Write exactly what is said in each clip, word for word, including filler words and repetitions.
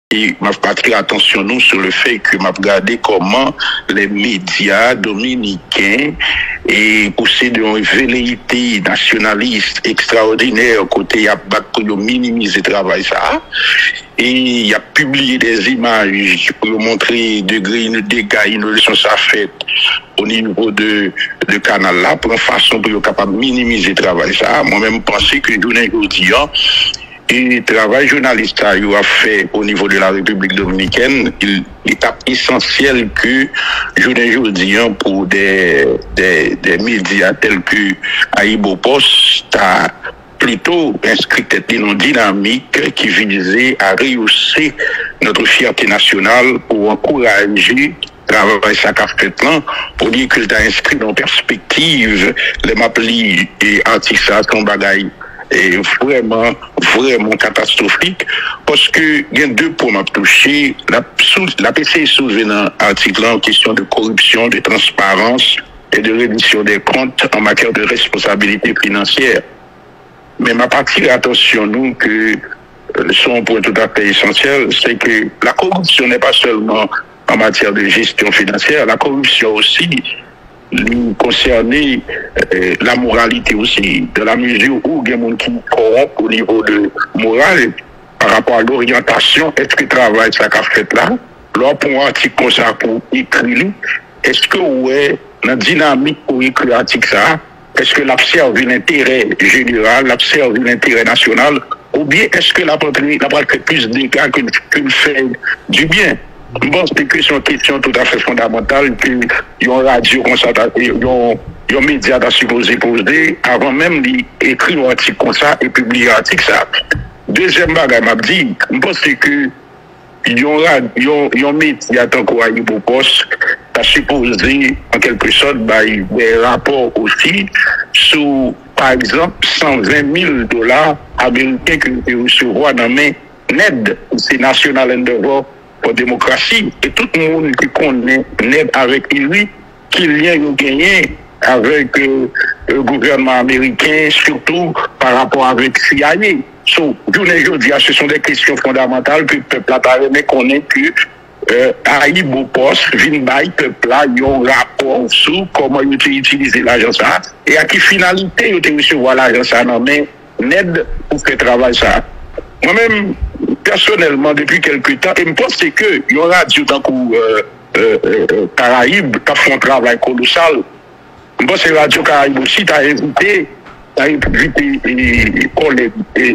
Et m'a attiré attention nous sur le fait que m'a regardé comment les médias dominicains et possèdent une velléité nationaliste extraordinaire côté à pour minimiser le travail ça. Et il a publié des images pour montrer degré de dégâts inondation ça fait au niveau de de canal là pour une façon pour être capable de minimiser le travail ça. Moi-même pensé que journée aujourd'hui et le travail journaliste a fait au niveau de la République dominicaine, il est essentiel que aujourd'hui pour des, des, des médias tels que Aïbo Post a plutôt inscrit une dynamique qui visait à rehausser notre fierté nationale pour encourager travail ça qu'a fait là pour dire qu'il a inscrit dans perspective les maplis et anti-ça son bagaille et vraiment, vraiment catastrophique, parce que il y a deux points à toucher. La, la P C soulevé dans l'article en question de corruption, de transparence et de reddition des comptes en matière de responsabilité financière. Mais ma partie, attention, nous, que son point tout à fait essentiel, c'est que la corruption n'est pas seulement en matière de gestion financière, la corruption aussi nous concerner euh, la moralité aussi, de la mesure où il y a des gens qui corrompent au niveau de morale par rapport à l'orientation, est-ce que le travail ça qu'a fait là, lors pour un article comme ça pour écrire, est-ce que ouais, la dynamique pour écrire l'article ça, est-ce que l'observe l'intérêt général, l'observe l'intérêt national, ou bien est-ce que la la fait plus de dégâts que le fait du bien? Bon, c'est que c'est une question tout à fait fondamentale que une radio comme ça, un média a supposé poser avant même d'écrire un article comme ça et publier un article ça. Deuxième bagage, m'a dit, je pense que il y aura un média tant qu'on a eu pour poste, a supposé en quelque sorte des rapports aussi sur, par exemple, cent vingt mille dollars américains que vous recevoir dans mes N E D, c'est National Endeavor pour démocratie, et tout le monde qui connaît N E D avec lui, qui lien eu gagné avec euh, le gouvernement américain, surtout par rapport avec C I A. So, aujourd'hui, ce sont des questions fondamentales que le peuple a connaît que euh, Aïbo Post, Vinbay, peuple là, il y a un rapport sur comment ils ont utilisé l'agence et à quelle finalité ils ont recevoir l'agence non mais N E D pour faire travail ça. Moi-même, personnellement, depuis quelques temps, et je pense que il y aura radio tant que euh, euh, euh, Caraïbes qui font un travail colossal. Je pense que Radio Caraïbes aussi t'a invité, t'a invité les collègues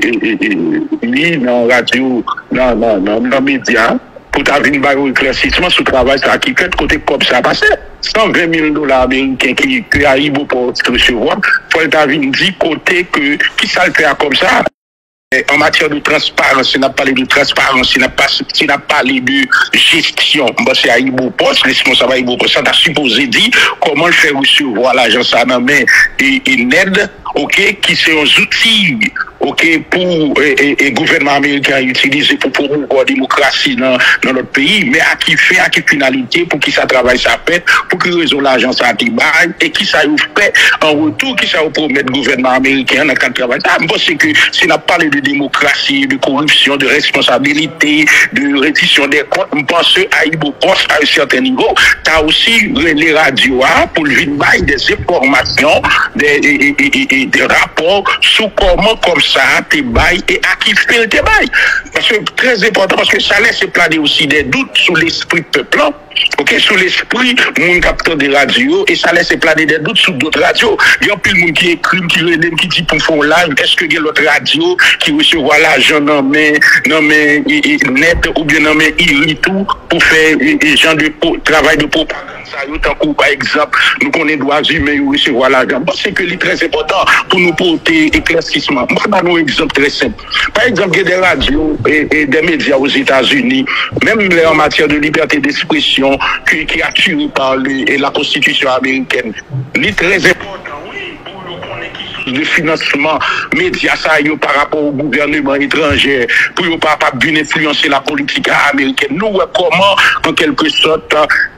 et dans radio, dans dans dans dans médias pour t'avoir un éclaircissement sur le travail ça qui fait côté comme ça parce que cent vingt mille dollars américains qui qui arrivent pour recevoir, faut t'avoir dit côté que qui ça le fait comme ça. En matière de transparence, on n'a pas parlé de transparence, on n'a pas, on n'a parlé de gestion. Bon, c'est Aïbo Post, responsable Aïbo Post, ça t'a supposé dire comment le faire recevoir l'agence à main et une aide, ok, qui sont un outil, ok, pour et, et, gouvernement américain utiliser pour promouvoir la démocratie dans, dans notre pays, mais à qui fait, à qui finalité, pour qui ça travaille, ça fait, pour qui raison l'agence à Tibaï, et qui ça vous fait en retour, qui ça vous promet le gouvernement américain dans le travail. Ah, bon, c'est que si on a parlé de démocratie, de corruption, de responsabilité, de reddition des comptes, je pense à Aïbo Post à un certain niveau, tu as aussi les radios pour le bail des informations, des, et, et, et, des rapports sur comment, comme ça, tes bails et à qui fait tes bails. Parce que très important, parce que ça laisse planer aussi des doutes sur l'esprit peuple, ok, sur l'esprit, mon capteur des radios, et ça laisse planer des doutes sur d'autres radios. Il y a plus de monde qui écrit, qui relève, qui dit pour faire live, est-ce que il y a l'autre radio qui recevoir l'argent non mais non mais net ou bien non mais il tout pour faire des gens de travail de propagande ça tant que par exemple nous connaissons droits humains ou recevoir l'argent. Bon, c'est que c'est très important pour nous porter éclaircissement. Moi je donne un exemple très simple. Par exemple, il y a des radios et, et des médias aux États-Unis, même en matière de liberté d'expression qui, qui est assurée par les, la Constitution américaine. C'est très important, oui, pour le connaître de financement médias ça par rapport au gouvernement étranger pour ne pas bien influencer la politique américaine. Nous comment en quelque sorte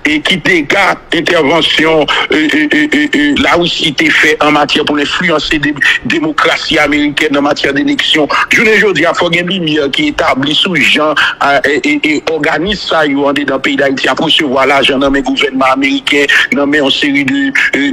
et qui dégage intervention euh, euh, euh, euh, la Russie était fait en matière pour influencer des démocraties américaines en matière d'élection. Je ne dis pas, il faut une lumière qui établit sous gens et, et, et organise ça dans le pays d'Haïti pour recevoir l'argent dans le gouvernement américain, dans une série de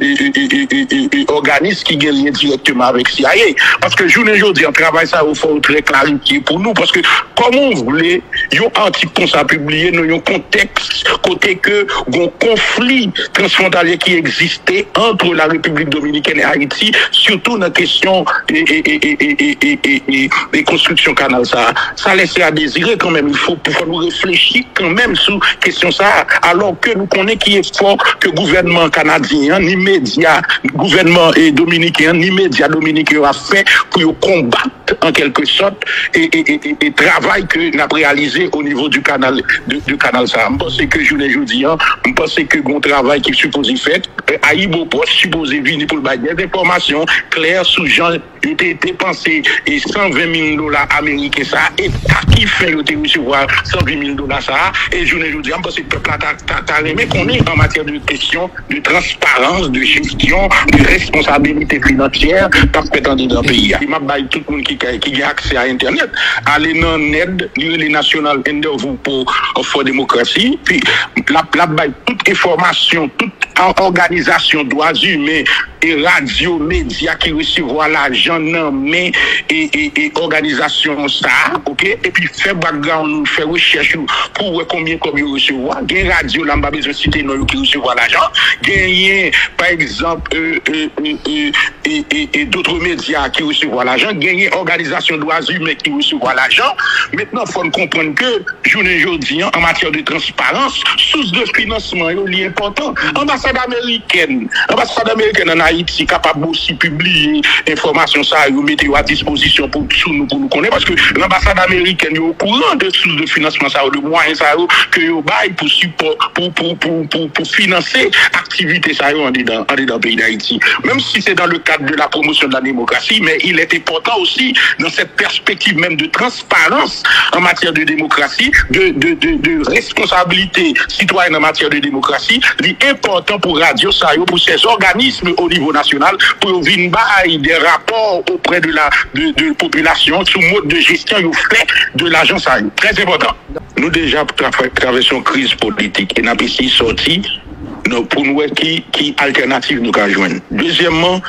euh, organismes qui gagnent directement avec C I A. Parce que je ne dis pas, on travaille ça au fond très clarifié pour nous, parce que comme on voulait, il y a un article qu'on a publié dans un contexte, côté que un conflit transfrontalier qui existait entre la République dominicaine et Haïti, surtout dans la question et, et, et, et, et, et, et, et construction canal ça. Ça laisse à désirer quand même. Il faut pouvoir nous réfléchir quand même sur question ça, alors que nous connaissons qui est fort que le gouvernement canadien, ni médias, gouvernement et dominicain, ni médias dominicains a fait pour combattre en quelque sorte et, et, et, et travail que nous avons réalisé au niveau du canal de, du canal ça. Je pense que je l'ai dit, je pense que le travail qui est supposé fait, Aïbo Post supposé venir pour le bail des informations claires sur gens qui été dépensé et cent vingt mille dollars américains ça et qui fait recevoir cent vingt mille dollars ça et je l'ai dit, je pense que le peuple a aimé qu'on est en matière de question de transparence, de gestion, de responsabilité financière pas prétendre dans le pays. Il m'a baillé tout le monde qui qui a accès à Internet, aller dans N E D, les National Interview pour for démocratie, puis la la baille toute information, toute organisation droits humains et radio, médias qui recevoir l'argent non mais et, et, et organisation ça, ok, et puis faire background, faire recherche pour voir combien combien recevoir. Gain radio là, pas besoin de citer non qui recevoir l'argent. Gagner par exemple euh, euh, euh, et, et, et d'autres médias qui recevoir l'argent. Gagner organisation droits humains qui recevoir l'argent. Maintenant, il faut comprendre que journée aujourd'hui en matière de transparence, source de financement est important. Ambassade américaine, ambassade américaine en Haïti capable aussi publier information ça et mettre à disposition pour nous pour nous connaître parce que l'ambassade américaine est au courant de sources de financement ça de moyens ça que yo bail pour support pour pour pour pour, pour financer activité ça en dedans en dedans pays d'Haïti. Même si c'est dans le cadre de la promotion de la démocratie, mais il est important aussi dans cette perspective même de transparence en matière de démocratie, de de de, de responsabilité citoyenne en matière de démocratie, il est important pour Radio Sayo, pour ces organismes au niveau national, pour venir bailler des rapports auprès de la de, de population sur mode de gestion au fait de l'agence Sayo. Très important. Nous déjà traversons une crise politique et nous avons ici sorti pour nous qui qui alternative nous avons joindre. Deuxièmement,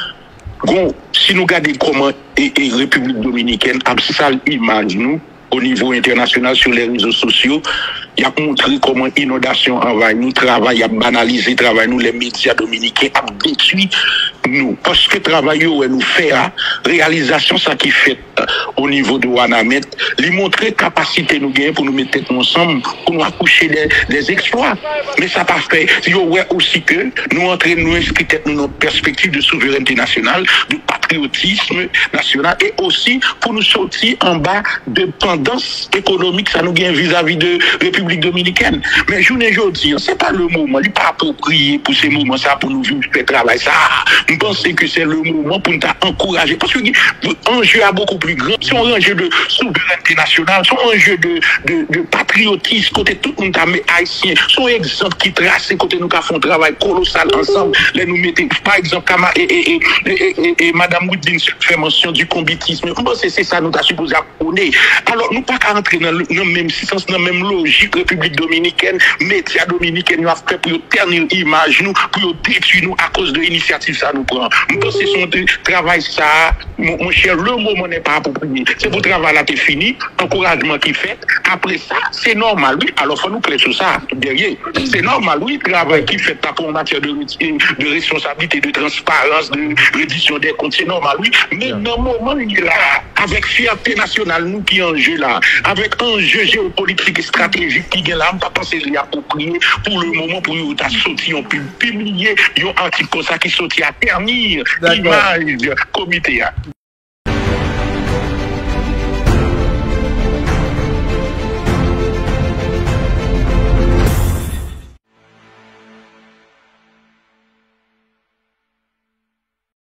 si nous regardons comment et, et République dominicaine a sale image nous au niveau international sur les réseaux sociaux, il a montré comment inondation envahit nous, travail, il a banalisé travail nous, les médias dominicains a détruit nous. Parce que travail où nous fait, réalisation ça qui fait au niveau de Wanamet, lui montrer capacité nous gagner pour nous mettre ensemble, pour nous accoucher des, des exploits. Mais ça pas fait. Il y a aussi que nous entraînons, nous inscrivons dans notre perspective de souveraineté nationale, de patriotisme national et aussi pour nous sortir en bas de dépendance économique, ça nous gagne vis-à-vis de République dominicaine. Mais je ne dis, c'est pas le moment, il n'est pas approprié pour ces moments, ça, pour nous vivre faire travail. Ça, je pense que c'est le moment pour nous encourager. Parce que l'enjeu est beaucoup plus grand. C'est un enjeu de souveraineté nationale, c'est un enjeu de, de, de patriotisme, côté tout le monde haïtien. C'est un exemple qui trace, côté nous qui font un travail colossal ensemble. Là, nous mettons, par exemple, et, et, et, et, et, et Mme Woodin fait mention du combitisme. Je pense que c'est ça nous avons supposé connaître. Alors, nous pas qu'à entrer dans le même sens, dans la même logique, République dominicaine, médias dominicains, nous avons fait pour ternir l'image, nous, pour détruire nous à cause de l'initiative ça nous prend. Nous pensons que son travail ça, mon, mon cher, le moment n'est pas approprié. C'est pour travail là, c'est fini, encouragement qui fait. Après ça, c'est normal, oui. Alors, il faut nous clé sur ça, derrière. C'est normal, oui, travail qui fait pas pour en matière de, de responsabilité, de transparence, de reddition des comptes, c'est normal, oui. Mais dans le moment, il est là, avec fierté nationale, nous qui en jeu là, avec un jeu géopolitique et stratégique qui est là, on ne peut pas penser à approprier pour le moment pour nous sortir, on peut publier un article comme ça qui sortit à ternir l'image comité.